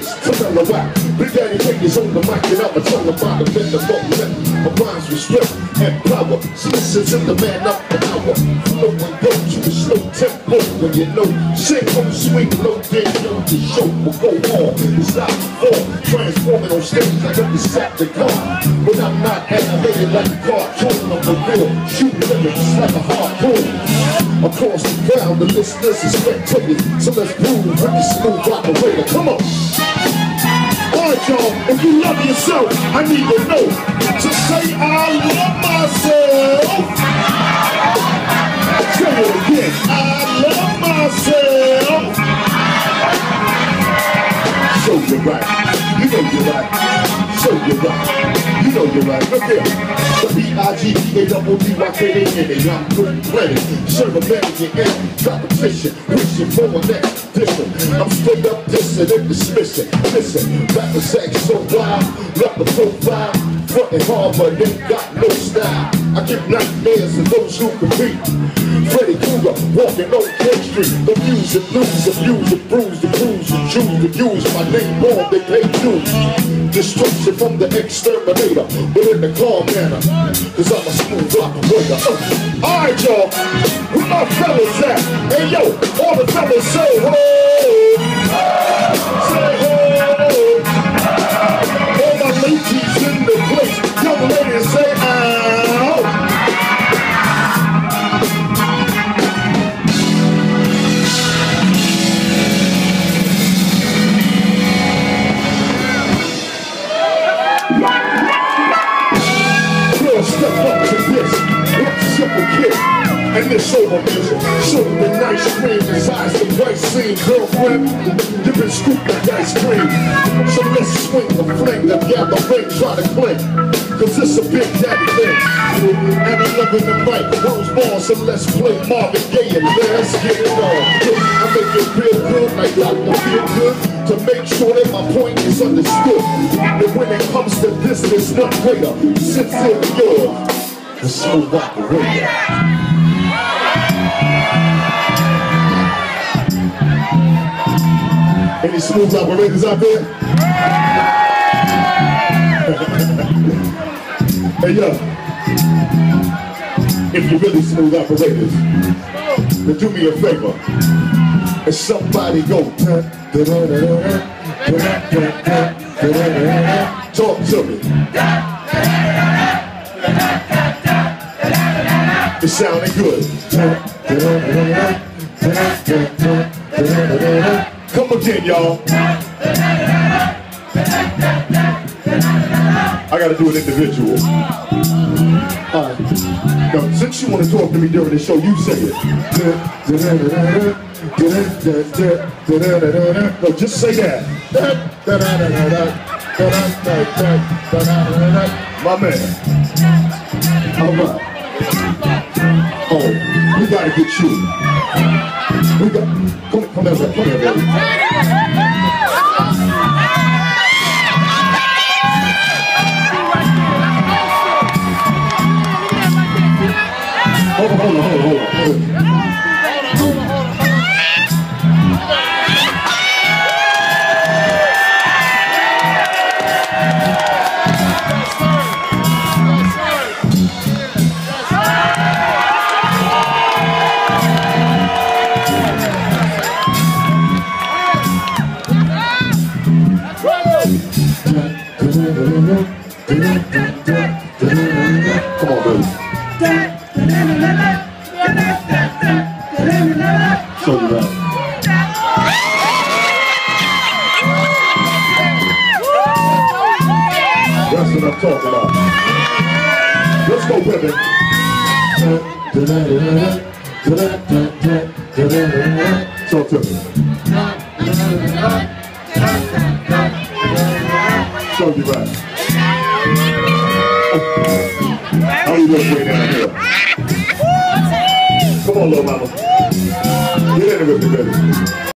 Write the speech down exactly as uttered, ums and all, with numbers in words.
lyrics to mellow out. Big Daddy Kane is on the mic and I'm a tongue about the bend the moment. My rhymes with strength and power. So listen to the man up the hour. Flow and go to a slow tempo when you know. Sing on swing low, then know the show will go on. It's out before, transforming on stage like a Decepticon. But I'm not animated like a cartoon. I'm the real, shoot lyrics like a harpoon. Across the ground, the listeners and spectators. So let's prove with the smooth operator. Come on. Alright, y'all, if you love yourself, I need to know. To say I love myself. Say it again. I love myself. So you're right. You know you're right. So you're right. You know you're right. Look here. The B I G D A double D Y K A N A. I'm good planet. Serve American and competition. Wishing for a next edition. I'm straight up dissing and dismissing. Listen, rapper sex so wild. Love the profile. Frontin' hard but they got no style. I give nightmares to those who compete. Freddy Krueger walking on King Street. The music, blues, abuse, the bruise, the bruise, the choose, the use. My name wrong, they pay dues. Destruction from the exterminator, but in the calm manner. Cause I'm a smooth operator. Uh, Alright, y'all, where my fellas at? Hey yo, all the fellas say ho! Say ho! All my ladies in the place, young ladies say ow! Step up to this, it's a simple kid, and this over music. Show the nice cream, besides the bright scene, girlfriend. You've been scooped like ice cream. So let's swing the fling, the gather ring, try to cling. Cause it's a big daddy thing. And I'm loving the mic, Rose Ball, so let's play Marvin Gaye and let's get it on. I make it feel good, like Doctor Feel Good, to make sure that my point is understood. That when it comes to this, there's no greater. Sincerely yours, the smooth operator. Any smooth operators out there? Hey yo, if you're really smooth operators, then do me a favor. And somebody go da, da, da, da, da, da, da, da, talk to me. It sounded good. Come again, y'all. I gotta do an individual. Alright. Now, since you want to talk to me during the show, you say it. No, just say that. My man. Alright. Oh, we gotta get you. We got. Come, come here, come here, baby. Hold on, hold on, hold on, hold on. Hold on, hold on. Come on, baby. Show you that. That's what I'm talking about. Let's go, baby. Talk to me. Show you that. How you doing way down here? Come on, little mama. Get in it with me, baby.